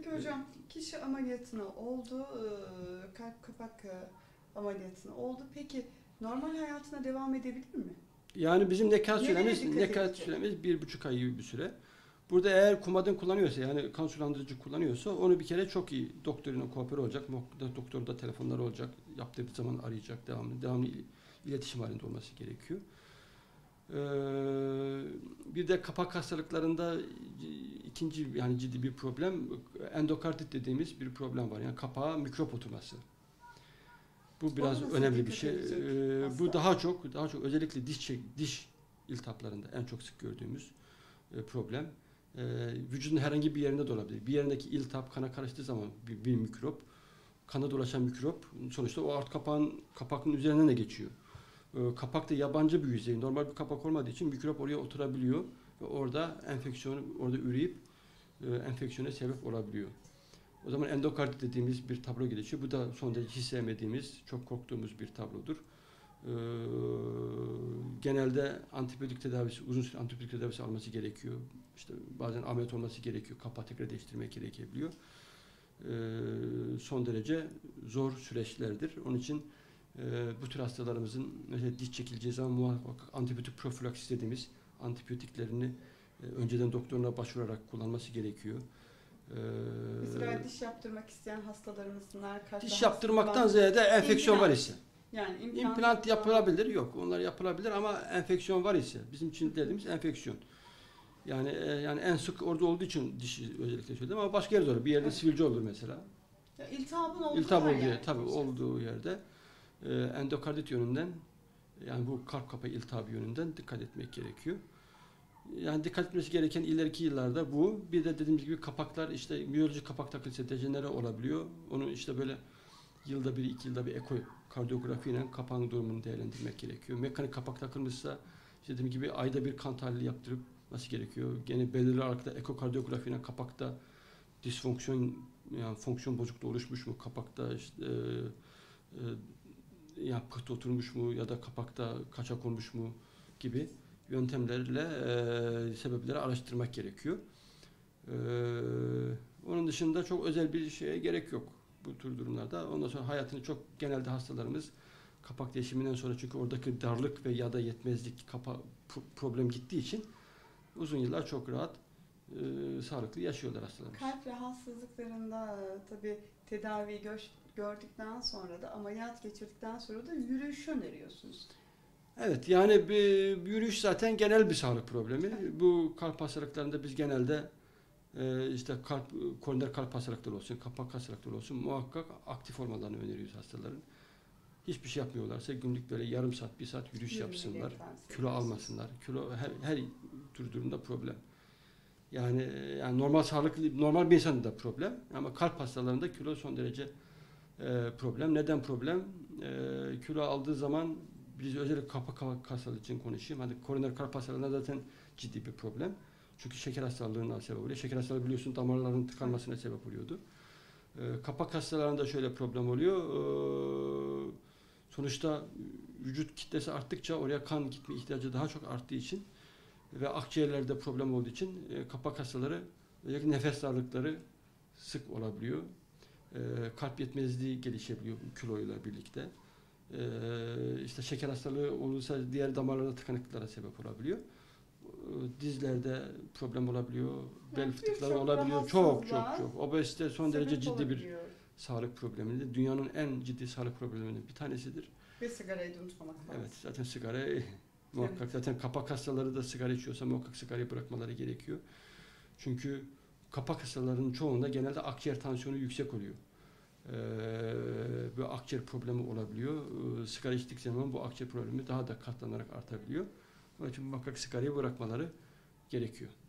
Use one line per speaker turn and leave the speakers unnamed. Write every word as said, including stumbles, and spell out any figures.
Peki hocam, kişi ameliyatına oldu, e, kalp kapak e, ameliyatına oldu. Peki normal hayatına devam edebilir mi?
Yani bizim nekat
Nereye
süremiz,
dikkat
nekat
edecek?
süremiz bir buçuk ay gibi bir süre. Burada eğer kumadın kullanıyorsa, yani kan sulandırıcı kullanıyorsa, onu bir kere çok iyi doktoruna koopere olacak. Doktorun da telefonları olacak. Yaptığı zaman arayacak. Devamlı, devamlı iletişim halinde olması gerekiyor. Ee, bir de kapak hastalıklarında ikinci, yani ciddi bir problem, endokardit dediğimiz bir problem var. Yani kapağa mikrop oturması. Bu biraz
Ona nasıl
önemli bir
dikkat
şey.
edecek
Ee, bu
hasta?
daha çok daha çok özellikle diş diş iltihaplarında en çok sık gördüğümüz e, problem. Ee, vücudun herhangi bir yerinde de olabilir. Bir yerindeki iltihap kana karıştığı zaman bir, bir mikrop, kana dolaşan mikrop sonuçta o alt kapağın kapakın üzerinden de geçiyor. Ee, kapak da yabancı bir yüzey. Normal bir kapak olmadığı için mikrop oraya oturabiliyor ve orada enfeksiyonu orada üreyip e, enfeksiyona sebep olabiliyor. O zaman endokardit dediğimiz bir tablo gelişiyor. Bu da son derece hiç sevmediğimiz, çok korktuğumuz bir tablodur. Ee, genelde antibiyotik tedavisi, uzun süre antibiyotik tedavisi alması gerekiyor. İşte bazen ameliyat olması gerekiyor. Kapağı tekrar değiştirmek gerekebiliyor. Ee, son derece zor süreçlerdir. Onun için e, bu tür hastalarımızın mesela diş çekileceği zaman muhakkak antibiyotik profilaksis dediğimiz antibiyotiklerini e, önceden doktoruna başvurarak kullanması gerekiyor.
Mesela diş yaptırmak isteyen hastalarımızlar kaç
Diş
daha
yaptırmaktan ziyade enfeksiyon var
implant.
ise.
Yani implant,
İmplant yapılabilir. Yok, onlar yapılabilir ama enfeksiyon var ise. Bizim için dediğimiz enfeksiyon. Yani e, yani en sık orada olduğu için dişi özellikle söyledim ama başka yerde olur. Bir yerde
evet.
sivilce olur mesela.
Ya, iltihabın olduğu
İltihap
her
olduğu yer,
yerde
tabii
diyeceğiz.
olduğu yerde e, endokardit yönünden, yani bu kalp kapağı iltihabı yönünden dikkat etmek gerekiyor. Yani dikkat etmesi gereken ileriki yıllarda bu. Bir de dediğimiz gibi kapaklar, işte miyolojik kapak takılırsa dejenere olabiliyor. Onu işte böyle yılda bir, iki yılda bir ekokardiyografi ile kapağın durumunu değerlendirmek gerekiyor. Mekanik kapak takılmışsa işte dediğim gibi ayda bir kan tahlili yaptırıp nasıl gerekiyor? Gene belirli aralıkta ekokardiyografi ile kapakta disfonksiyon, yani fonksiyon bozukluğu oluşmuş mu? Kapakta işte e, e, yani pıhtı oturmuş mu ya da kapakta kaçak olmuş mu gibi yöntemlerle e, sebepleri araştırmak gerekiyor. E, onun dışında çok özel bir şeye gerek yok bu tür durumlarda. Ondan sonra hayatını çok, genelde hastalarımız kapak değişiminden sonra, çünkü oradaki darlık ve ya da yetmezlik kapa, problem gittiği için uzun yıllar çok rahat e, sağlıklı yaşıyorlar hastalarımız.
Kalp rahatsızlıklarında tabii tedavi gör, gördükten sonra da ameliyat geçirdikten sonra da yürüyüş öneriyorsunuz.
Evet, yani bir, bir yürüyüş zaten genel bir sağlık problemi. Bu kalp hastalıklarında biz genelde e, işte kalp, koroner kalp hastalıkları olsun, kapak hastalıkları olsun muhakkak aktif olmalarını öneriyoruz hastaların. Hiçbir şey yapmıyorlarsa günlük böyle yarım saat, bir saat yürüyüş
Yürümeyi
yapsınlar,
tavsiye
kilo
ediyorsunuz.
almasınlar. Kilo her, her tür durumda problem. Yani yani normal sağlıklı, normal bir insanda da problem ama kalp hastalarında kilo son derece e, problem. Neden problem? E, kilo aldığı zaman, biz özellikle kapak hastalığı için konuşayım. Hani koroner kalp hastalarında zaten ciddi bir problem. Çünkü şeker hastalığına sebep oluyor. Şeker hastalığı biliyorsun damarların tıkanmasına sebep oluyordu. E, kapak hastalarında şöyle problem oluyor. E, sonuçta vücut kitlesi arttıkça oraya kan gitme ihtiyacı daha çok arttığı için ve akciğerlerde problem olduğu için e, kapak hastaları, özellikle nefes darlıkları sık olabiliyor. E, kalp yetmezliği gelişebiliyor kiloyla birlikte. E, işte şeker hastalığı olursa diğer damarlarda tıkanıklıklara sebep olabiliyor. E, dizlerde problem olabiliyor, bel
Yani
fıtıkları
birçok
olabiliyor. Çok çok
rahatsızlığa
çok. Obezite son derece
sebep
ciddi bir
olabiliyor.
sağlık problemidir. Dünyanın en ciddi sağlık problemlerinden bir tanesidir.
Ve sigarayı da unutmamak lazım.
Evet, zaten sigara muhakkak,
Evet.
zaten kapak hastaları da sigara içiyorsa muhakkak sigarayı bırakmaları gerekiyor. Çünkü kapak hastalarının çoğunda genelde akciğer tansiyonu yüksek oluyor. Ee, ve akciğer problemi olabiliyor. Ee, sigara içtikleri zaman bu akciğer problemi daha da katlanarak artabiliyor. Onun için muhakkak sigarayı bırakmaları gerekiyor.